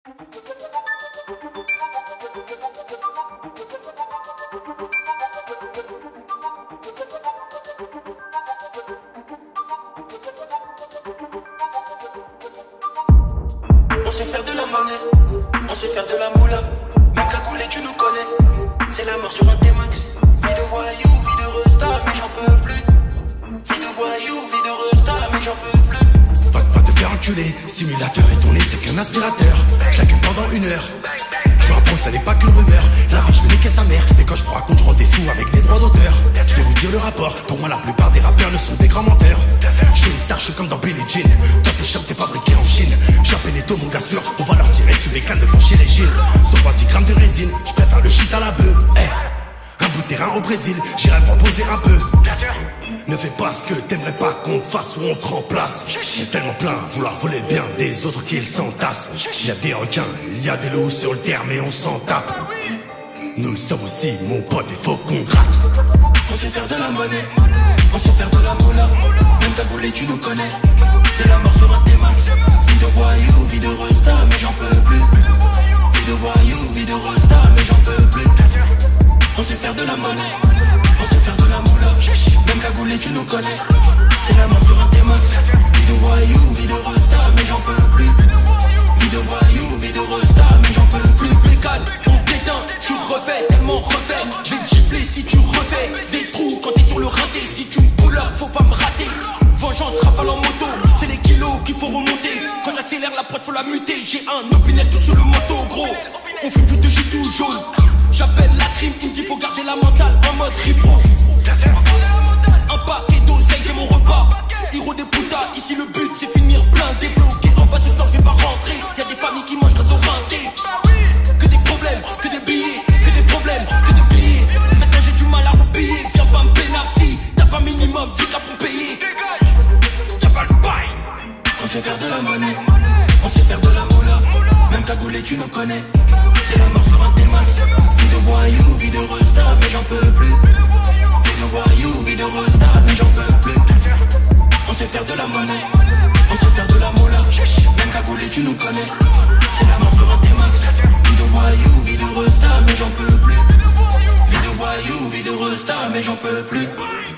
On sait faire de la monnaie, on sait faire de la moula. Même cagoulé tu nous connais. C'est la mort sur un T-Max. Vie de voyou, vie de resta, mais j'en peux plus. Vie de voyou, vie de resta, mais j'en peux plus. Va te faire enculer, simulateur et tourné c'est qu'un aspirateur. J'l'accule pendant 1 heure. Je suis un pro, ça n'est pas qu'une rumeur. La rage je vais niquer sa mère. Et quand je prends un compte, je rends des sous avec des droits d'auteur. Je vais vous dire le rapport, pour moi la plupart des rappeurs ne sont des grands menteurs. Je suis une star, je suis comme dans Billie Jean. Toi tes shirts t'es fabriqué en Chine. J'appelle Leto mon gars sûr, on va leur tirer dessus les cannes devant chez les Gilles. Sur 20 grammes de résine, je préfère le shit à la bœuf. Un bout de terrain au Brésil, j'irai me proposer un peu. Ne fais pas ce que t'aimerais pas qu'on te fasse ou on te remplace. J'ai tellement plein à vouloir voler le bien des autres qu'ils s'entassent. Il y a des requins, il y a des loups sur le terre mais on s'en tape. Nous le sommes aussi mon pote, il faut qu'on gratte. On sait faire de la monnaie, on sait faire de la moula. Même cagoulé tu nous connais. C'est la mort sur un T-Max. Vie de voyou, vie de resta, mais j'en peux plus. Vie de voyou, vie de resta, mais j'en peux plus. On sait faire de la monnaie, on sait faire de la moula. Même cagoulé tu nous connais. C'est la mort sur un T-Max. Vie de voyou, vie de resta, mais j'en peux plus. Vie de voyou, vie de resta, mais j'en peux plus. Pécane, on t'éteint, je refais, tellement refait. Je vais te gifler si tu refais des trous quand t'es sur le raté. Si tu me pull up, faut pas me rater. Vengeance, rafale en moto, c'est les kilos qu'il faut remonter. Quand j'accélère la prod, faut la muter. J'ai un opinel tout sur le moto, gros. On fume du shit tout jaune. J'appelle Lacrim, il me dit faut garder la mentale en mode ripro. Un paquet d'oseille, c'est mon repas. Hiro des putas, ici le but c'est finir plein débloqué. En bas ce soir je vais pas rentrer. Y'a des familles qui mangent grâce au rinté. Que des problèmes, que des billets. Que des problèmes, que des billets. Maintenant j'ai du mal à repayer. Viens pas me pénarder. T'as pas minimum 10 cas pour payer. Y'a pas le bail. On sait faire de la monnaie, on sait faire de la moula. Même cagoulé tu nous connais. C'est la mort sur un T-Max. Vie de voyou, vie de resta, mais j'en peux plus. Vie de voyou, vie de resta, mais j'en peux plus. On sait faire de la monnaie, on sait faire de la moula. Même cagoulé tu nous connais. C'est la mort sur un T-Max. Vie de voyou, vie de resta, mais j'en peux plus. Vie de voyou, vie de resta, mais j'en peux plus.